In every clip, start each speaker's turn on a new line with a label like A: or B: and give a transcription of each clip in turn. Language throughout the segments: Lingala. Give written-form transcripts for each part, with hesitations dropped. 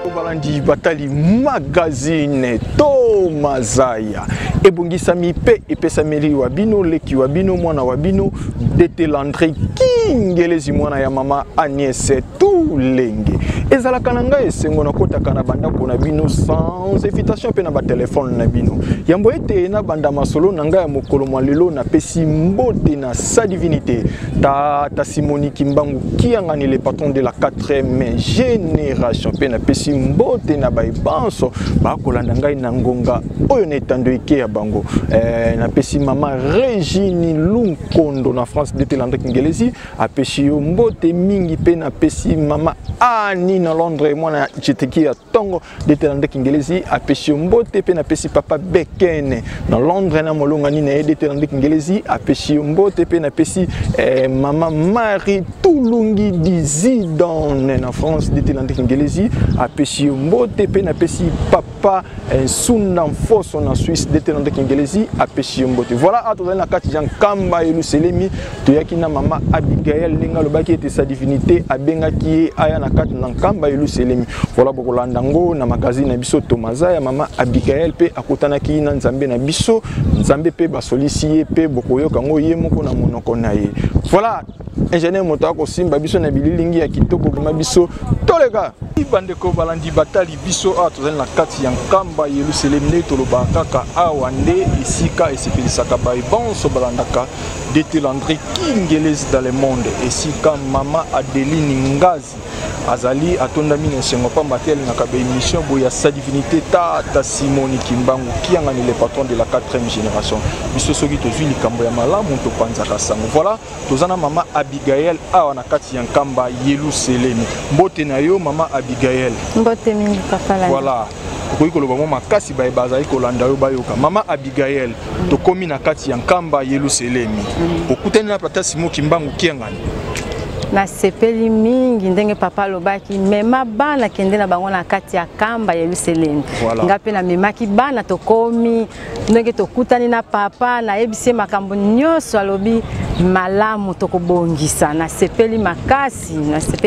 A: Balandi Batali magazine Tomazaya ebungisa mipe epesameli wabino leki wabino mwana wabino dete Landry Kingelezi mwana ya mama Agnès Tulenge ezalaka nanga esengo na kota kana banda kona bino sans invitation pe na ba téléphone na bino yambo ete na banda masolo nanga ya mokolo mwalelo na pesi mbote na sa divinité ta Simoni Kimbangu kiangani le patron de la 4e génération pe na pesi mbote na baibanso ba kolanda ngai na ngonga oyo netando ike ya bango na pesi mama Regine Lunkondo na France de Landry Kingelezi apesi yo mbote mingi pe na pesi mama Ani na Londres mwana chiteki ya tongo de Landry Kingelezi apesi yo mbote pe na pesi papa Bekene na Londres na molonga ni na de Landry Kingelezi apesi yo mbote pe na pesi mama Marie Tulungi Dizidon na France de Landry Kingelezi apesi yo mbote pe na pesi papa Sunda Mfoso na Suisse de Landry Kingelezi apesi yo mbote. Voilà atozali na kati Jean Kamba Yeluselemi toyaki na mama Abigail linga lobaki ete sa divinité abengaki aya na kati na Kamba Yeluselemi. Voilà bokolanda ngo na magazine na biso Tomazaya mama Abigail pe akutanaki na Nzambe na biso Nzambe pe basolisi pe bokoyoka ngo ye moko na monoko na ye. Voilà ingénieur motako simba biso na bililingi ya kitoko kuma biso tolega ibandeko balandi batali biso atozali na kati ya Nkamba Yeluselemi toloba kaka awande isika esipilisaka baibanso balandaka dete Landry Kingelezi dans le monde esika mama Adeline Ngazi azali atonda mine sengo pamba tel na kabe émission boya sa divinité ta Simoni Kimbangu kiangani le patron de la 4e génération biso soki tozwi likambo ya malamu to panzaka sango. Voilà tozana mama Abigail awa na kati ya Nkamba Yeluselemi mbote na yo mama Abigail
B: mbote mingi papa la.
A: Voilà koyi koloba mo makasi baye bazali kolanda yo bayoka mama Abigail tokomi na kati ya Nkamba Yeluselemi okutani na tata Simoni Kimbangu kiangani
B: na sepeli mingi ndenge papa lobaki mema bana kende na bango na kati ya Nkamba Yeluselemi.
A: Voilà.
B: Ngape na memaki bana tokomi ndenge tokutani na papa na ebise makambo nyonso alobi malamu tokobongisa na sepeli makasi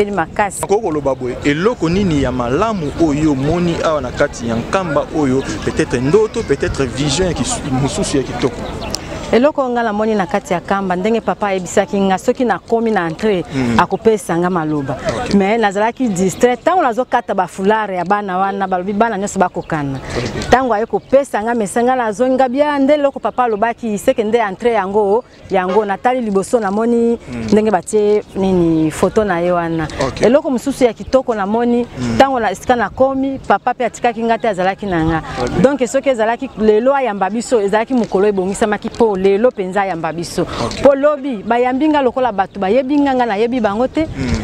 A: koko loba boye eloko nini ya malamu oyo moni awa na kati ya Nkamba oyo peut-être ndoto peut-être vision ki mususu ya kitoko
B: eloko ngala moni na kati ya Nkamba ndenge papa ebisaki nga soki na komi na entrée akopesa nga maloba. Mais nazalaki distrait tango nazokata ba foulard ya bana wana balobi bana nyonso bakokana tango aye kopesa nga mesanga nazonga bia nde loko papa lobaki seke nde entrée yango natali liboso na moni ndenge batie nini photo na ye wana eloko mususu ya kitoko na moni tango na sika na komi papa pe atikaki ngate azalaki nanga donc soki ezalaki lelo ayamba biso ezalaki mukolo ebongisa maki po lelo penza yamba biso po lobi bayambinga lokola batu bayebinga nga na yebi bangote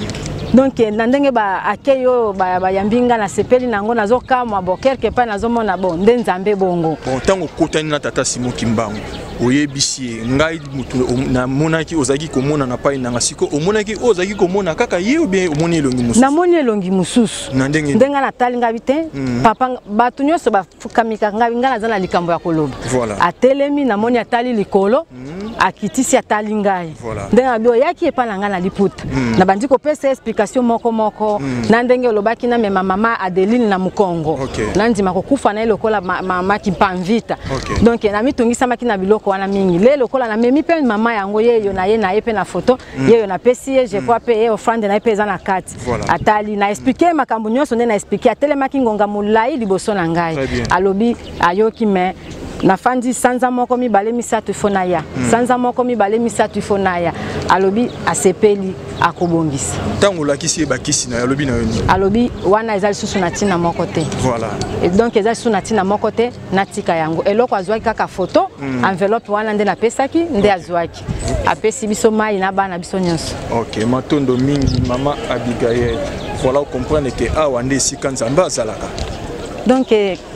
B: donc na ndenge ba akeyo bayambinga na sepeli nango nazokamwa bo quelque part nazomona bon nde Nzambe bongo
A: bon tango kotani na tata Simoni Kimbangu oyebisi ngai mutu na monaki ozaki komona na pai nanga siko omonaki ozaki komona kaka ye bien omoni elongi mususu na moni elongi mususu na ndenge
B: na tali ngabi te papa batu nyonso bafukamika ngabi ngana zana likambo ya koloba atelemi na moni atali likolo akitisi atali ngai ndenga bio yaki epa na ngana liputa na bandi ko pesa explication moko na ndenge olobaki na mama Adeline na Mukongo na ndima kokufa na lokola mama Kimpamvita donc na mitungisa maki na biloko wana mingi le lokola na memi pe mama yango yeyo na ye na epe na photo yeyo na pesi je crois pe e offrande na epeza na kati atali na expliquer makambo nyonso nde na expliquer atelemaki ngonga mulai liboso na ngai alobi ayoki me na fandi sanza moko mibale misatu fona ya sanza moko mibale misatu fona ya alobi asepeli akobongisa
A: tango lakisi bakisi na alobi na yoni
B: alobi wana ezali susu na tina moko te
A: voilà
B: et donc ezali susu na tina moko te natika yango eloko azwaki kaka photo enveloppe wana nde na pesaki nde azwaki apesi biso mai na bana biso nyonso.
A: OK matondo mingi mama Abigail voilà on comprendre que awa nde sika Nzambe azalaka
B: donc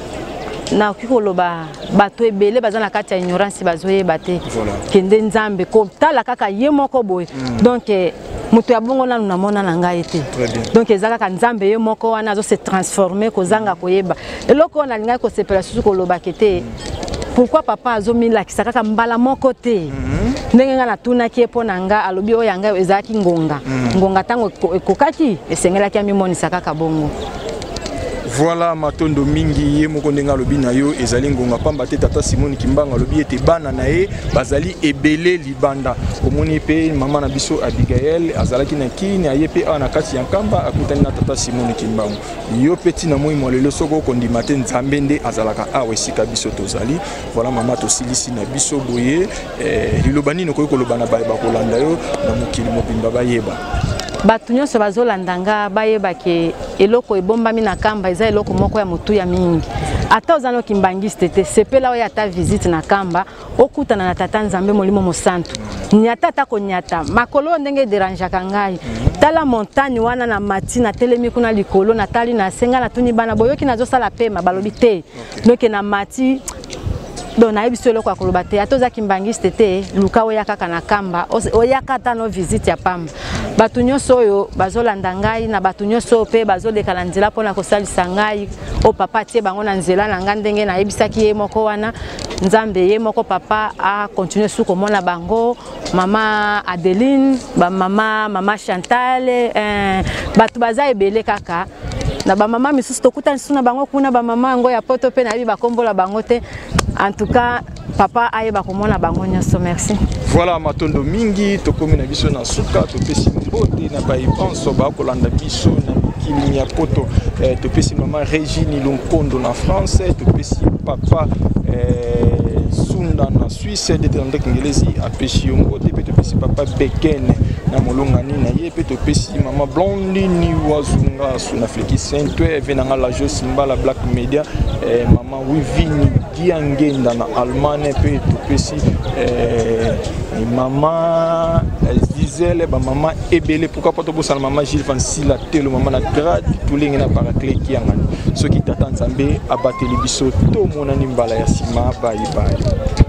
B: na kikoloba bato ebele baza na kati ya ignorance bazoyeba te kende Nzambe ko tala kaka ye moko boye donc mutu ya bongo nanu namona na ngai te donc ezaka ka Nzambe ye moko wana azo se transformer kozanga koyeba eloko na linga ko sepela susu koloba kete pourquoi papa azomila kisaka mbala moko te ndenge nga natunaki epo na nga alobi oyo yanga ezalaki ngonga tango ekokaki esengelaki amimonisa kaka bongo
A: Voilà matondo mingi ye moko ndenga lobi na yo ezali ngonga pamba te tata Simone Kimbanga lobi ete bana na ye bazali ebele libanda omoni pe mama na biso Abigail azalaki na kini aye pe ana kati ya nkamba akutani na tata Simone Kimbanga yo peti na moi molelo soko kondima te nzambe nde azalaka awe sika biso tozali voilà mama to silisi na biso boye lilobani no koyiko lobana ba kolanda yo na mokili mobimba bayeba
B: batu nyonso bazolandanga bayeba ke eloko ebombami na kamba eza eloko moko ya motu ya mingi ata ozana okimbangiste te sepela oyo ata visite na kamba okutana na tata nzambe molimo mosantu nyata ata konyata makolo ndenge derangeaka ngai tala montagne wana na mati na telemi kuna likolo natali na senga na tuni bana boyoki nazosala pema balobi te noke na mati donc na yebiso eloko akoloba te ata oza kimbangiste te luka oyaka kaka na kamba oyaka ata no visite ya pamba batu nyonso oyo bazolanda ngai na batu nyonso pe bazoleka na nzela mpona kosalisa ngai o papa tie bango na nzela na nga ndenge nayebisaki ye moko wana nzambe ye moko papa a continue su komona bango mama Adeline mama Chantal batu baza ebele kaka na ba mama misusu tokuta suna bango kuna ba mama ngo ya poto pe na yebi bakombola bango te. En tout cas, papa ayeba komona bango nyonso, merci.
A: Voilà matondo mingi tokomi na biso na suka topesi mbote na baipanso ba kolanda biso na mikili ya poto topesi mama Régine Lonkondo na France topesi papa Sunda na Suisse de André Kingelezi apeshi mbote pe topesi papa Beken na molongani na ye pe topesi mama Blondini Wazunga suna Fleki Saint-Ouen venanga la Josimba la Black Media mama Wivini Diangenda na Allemagne pe topesi mama Zizele ba mama ebele pourquoi pas to sala mama Gilles Van Sila telo mama na grade tulingi na paraclé ki yangani soki tata nzambe abateli biso to monani mbala ya sima bye bye.